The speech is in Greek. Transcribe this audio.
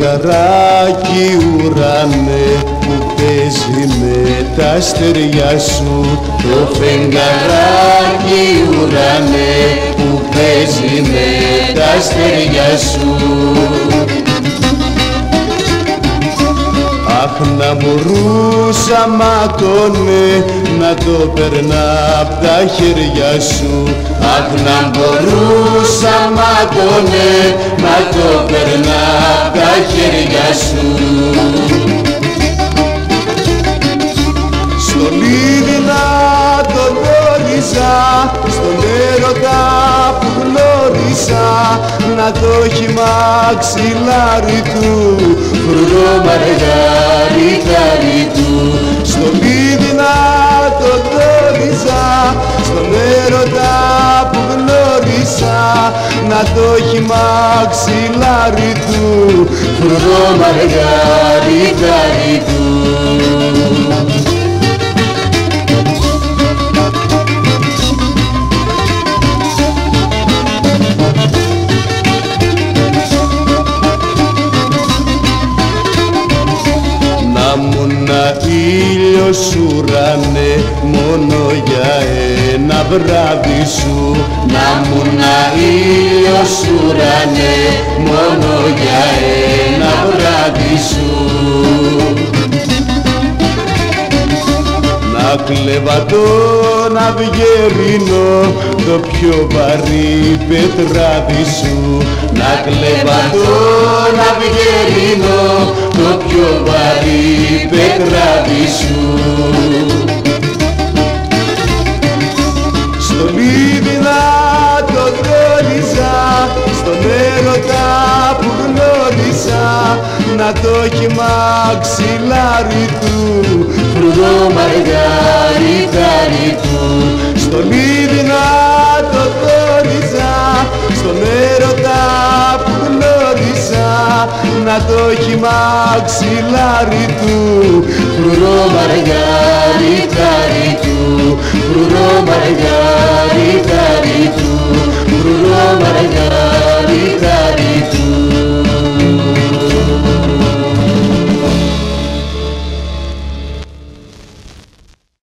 φεγγαράκι ουρανέ που παίζει με τα αστέρια σου, το φεγγαράκι ουρανέ που παίζει με τα αστέρια σου. Αχ, να μπορούσα ματώνε να το περνά απ' τα χέρια σου. Αχ, να μπορούσα ματώνε να το περνά απ' τα χέρια σου. Στον είδη να το γνώριζα, στον έρωτα που γνώρισα, να το έχει μαξιλάρι του, φρουρό μαργαριτάρι του. Στον είδη να το γνώριζα, στον έρωτα που γνώρισα, να το έχει μαξιλάρι του, φρουρό μαργαριτάρι του. Ήλιος ουρανέ μόνο για ένα βράδυ σου, να μουνα ήλιος ουρανέ μόνο για ένα βράδυ σου. Να κλέβα τον αυγερινό το πιο βαρύ πετράδι σου, να κλέβα τον αυγερινό το πιο βαρύ πετράδι σου. Στον είδη να το γνώριζα, στον έρωτα που γνώρισα, να το έχει μαξιλάρι του, φρουρό μαργαριτάρι του. Στον είδη να το γνώριζα, στον έρωτα που γνώρισα, να το έχει μαξιλάρι του, φρουρό μαργαριτάρι του, φρουρό μαργαριτάρι του, φρουρό μαργαριτάρι.